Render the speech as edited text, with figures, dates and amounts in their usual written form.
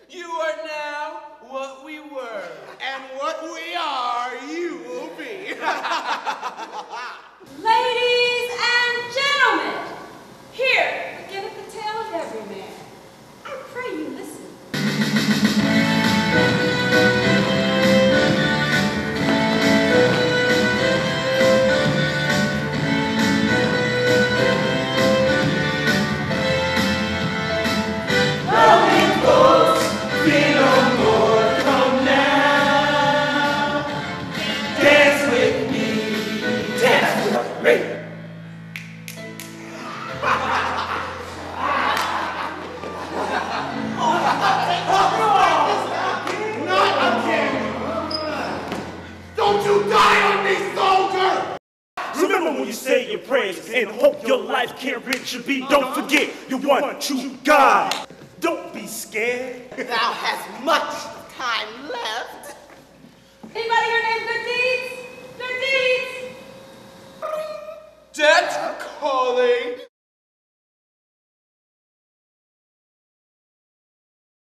You are now what we were. And what we are, you will be. Ladies and gentlemen, here beginneth the tale of Everyman. I pray you listen. When you say your prayers and hope your life can't reach your beat, don't forget you're one true God. Don't be scared. Thou hast much time left. Anybody